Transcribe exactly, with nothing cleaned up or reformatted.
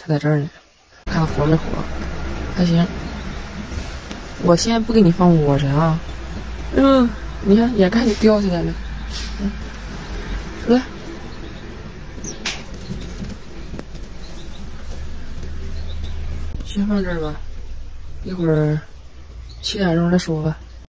它在这儿呢，看它活没活？还行。我先不给你放窝去啊。嗯，你看，眼看就掉下来了。嗯，来，先放这儿吧，一会儿七点钟再说吧。